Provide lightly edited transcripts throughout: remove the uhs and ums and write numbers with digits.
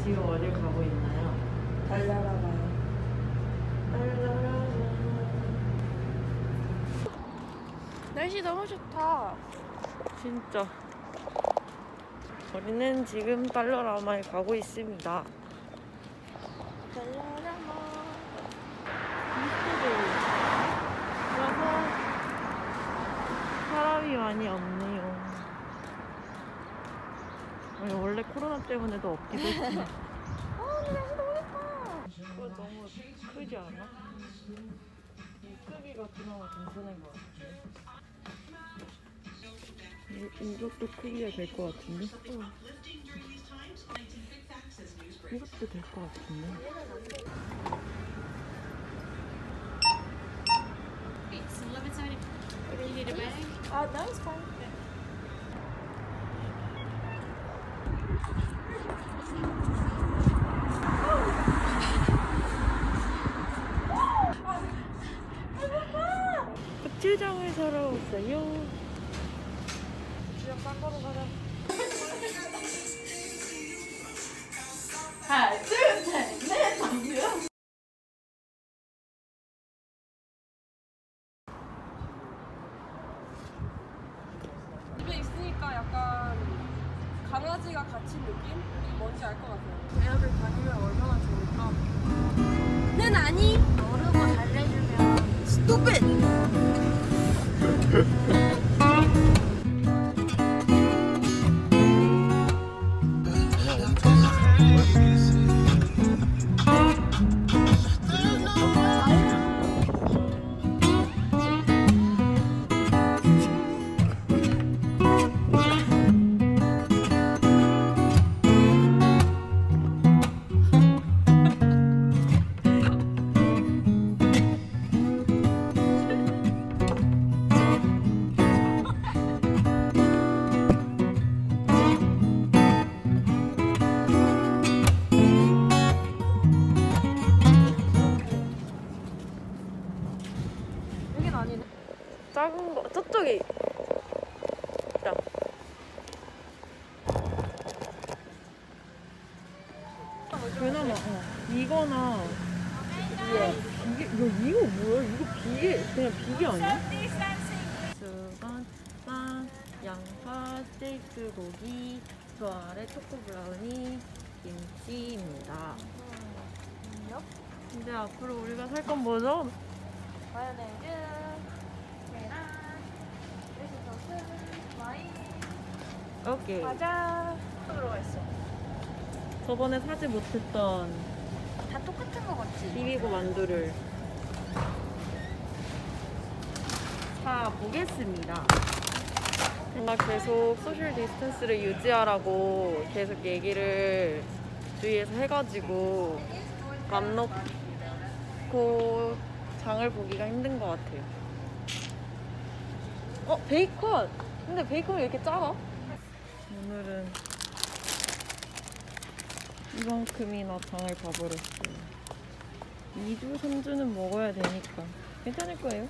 지금 어딜 가고 있나요? 달려라봐요. 날씨 너무 좋다. 진짜. 우리는 지금 달러라마에 가고 있습니다. 달려라마. 그래서 사람이 많이 없네요. 아니, 원래 코로나 때문에도 없기도 했지만. 근데 날씨 너무 좋다. 이거 너무 크지 않아? 이 크기가 그나마 괜찮은 것 같은데. 이것도 크기가 될 것 같은데? 응. 이것도 될 것 같은데? So let me tell you, if you need a bag. No, it's fine. 고추장을 사러 왔어요. 고추장 싼 거로 가자. 하나, 둘, 셋, 넷, 다섯. 집에 있으니까 약간 강아지가 갇힌 느낌? 뭔지 알 것 같아요. 대학을 다니면 얼마나 좋을까? 는 아니! 모르고 달래주면 Stupid! 여긴 아니네. 작은 거 저쪽에 있다. 그나마 이거나 이거 뭐야? 이거 비계 그냥 비계 아니야? 수건, 빵, 양파, 스테이크 고기, 저 아래 초코 브라우니, 김치입니다. 근데 앞으로 우리가 살 건 뭐죠? 마요네즈, 계란, 레시소스, 와인, 오케이. 과자 들어가 있어. 저번에 사지 못했던 다 똑같은 거 같지? 비비고 만두를 사보겠습니다. 뭔가 계속 소셜 디스턴스를 유지하라고 계속 얘기를 주위에서 해가지고 맘 놓고 장을 보기가 힘든 것 같아요. 베이컨! 근데 베이컨이 왜 이렇게 작아? 오늘은 이만큼이나 장을 봐버렸어요. 2주, 3주는 먹어야 되니까 괜찮을 거예요.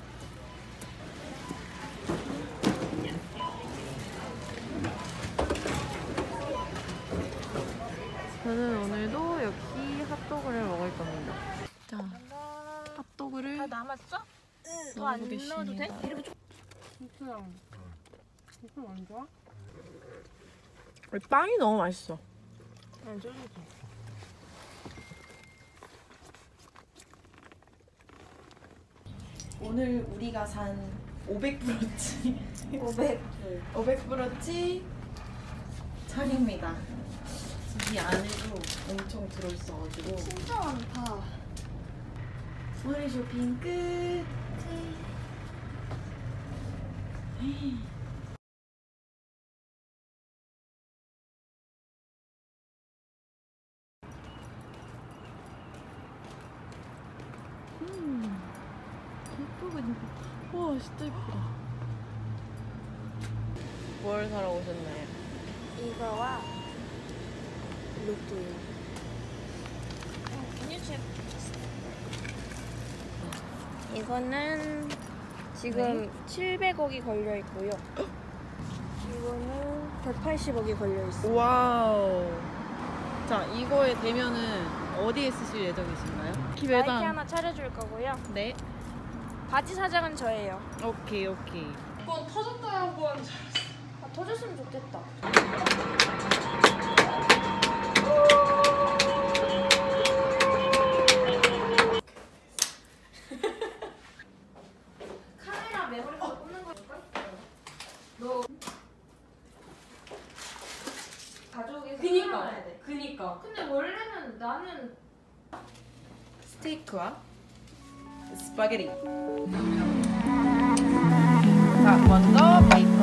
저는 오늘도 역시 핫도그를 먹을 겁니다. 자, 핫도그를 다 남았어? 넣어보겠습니다. 넣어도 돼? 이렇게 진짜 이거 안 좋아? 빵이 너무 맛있어. 안 쫄리지. 오늘 우리가 산 500브로치 500브로치 차입니다. 이 안에도 엄청 들어있어가지고 진짜 많다. 오늘 쇼핑 끝. 예쁘고 와 진짜 예쁘다. 뭘 사러 오셨나요? 이거와 로또. 이거는 지금 700억이 걸려 있고요. 이거는 180억이 걸려 있어요. 와우. 자, 이거에 되면은 어디에 쓰실 예정이신가요? 마이크 매장. 하나 차려줄 거고요. 네. 바지 사장은 저예요. 오케이, 오케이. 한번 터졌다 하고 하는 줄 알았어. 아, 터졌으면 좋겠다. 카메라 메모리카드 꽂는 거니까? 너 가족에서 그니까. 그니까. 근데 원래는 나는 스테이크와 스파게티. 자, 먼저 베이컨.